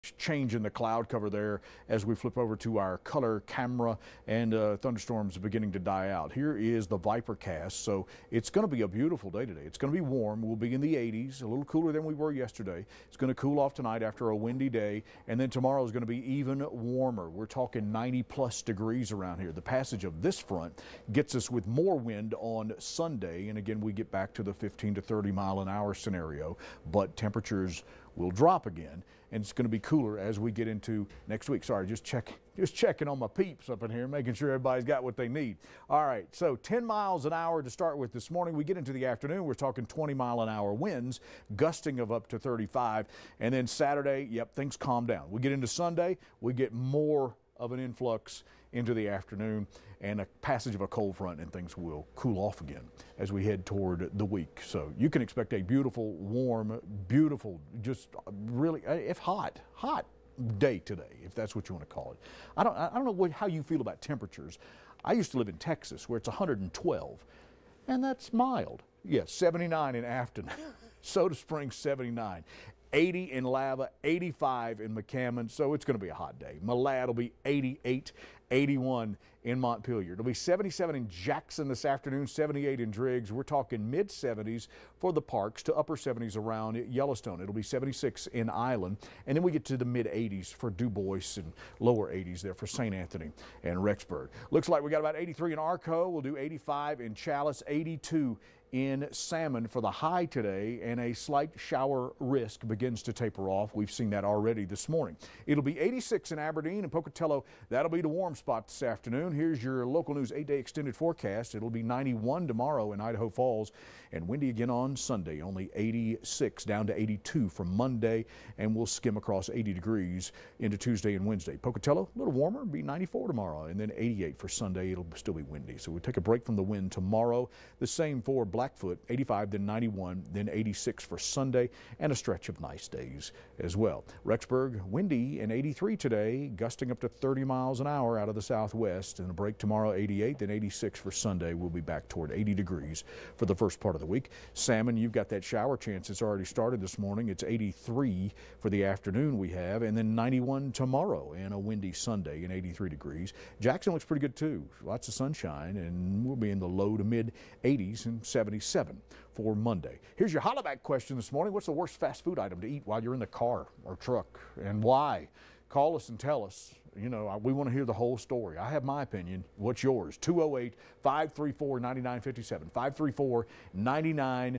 change in the cloud cover there as we flip over to our color camera, and thunderstorms are beginning to die out. Here is the Vipercast. So it's going to be a beautiful day today. It's going to be warm. We'll be in the 80s, a little cooler than we were yesterday. It's going to cool off tonight after a windy day, and then tomorrow is going to be even warmer. We're talking 90+ degrees around here. The passage of this front gets us with more wind on Sunday, and again we get back to the 15 to 30 mile an hour scenario, but temperatures will drop again, and it's going to be cooler as we get into next week. Sorry, just checking on my peeps up in here, making sure everybody's got what they need. All right, so 10 miles an hour to start with this morning. We get into the afternoon, we're talking 20-mile-an-hour winds, gusting of up to 35, and then Saturday, yep, things calm down. We get into Sunday, we get more of an influx into the afternoon and a passage of a cold front, and things will cool off again as we head toward the week. So you can expect a beautiful, warm, beautiful, just really, if hot day today, if that's what you want to call it. I don't know how you feel about temperatures. I used to live in Texas where it's 112, and that's mild. Yes, 79 in Afton. Soda Springs 79. 80 in Lava, 85 in McCammon, so it's going to be a hot day. Malad will be 88, 81 in Montpelier. It'll be 77 in Jackson this afternoon, 78 in Driggs. We're talking mid-70s for the parks to upper 70s around Yellowstone. It'll be 76 in Island, and then we get to the mid-80s for Du Bois and lower 80s there for St. Anthony and Rexburg. Looks like we got about 83 in Arco. We'll do 85 in Chalice, 82 in Salmon for the high today, and a slight shower risk begins to taper off. We've seen that already this morning. It'll be 86 in Aberdeen and Pocatello. That'll be the warm spot this afternoon. Here's your local news 8-day extended forecast. It'll be 91 tomorrow in Idaho Falls, and windy again on Sunday. Only 86 down to 82 for Monday, and we'll skim across 80 degrees into Tuesday and Wednesday. Pocatello, a little warmer, be 94 tomorrow, and then 88 for Sunday. It'll still be windy. So we'll take a break from the wind tomorrow. The same for Blackfoot, 85, then 91, then 86 for Sunday, and a stretch of nice days as well. Rexburg, windy and 83 today, gusting up to 30 miles an hour out of the southwest, and a break tomorrow, 88, then 86 for Sunday. We'll be back toward 80 degrees for the first part of the week. Salmon, you've got that shower chance. It's already started this morning. It's 83 for the afternoon we have, and then 91 tomorrow, and a windy Sunday and 83 degrees. Jackson looks pretty good too. Lots of sunshine, and we'll be in the low to mid 80s and 77 for Monday. Here's your Hollaback question this morning. What's the worst fast food item to eat while you're in the car or truck, and why? Call us and tell us. You know, we want to hear the whole story. I have my opinion. What's yours? 208-534-9957.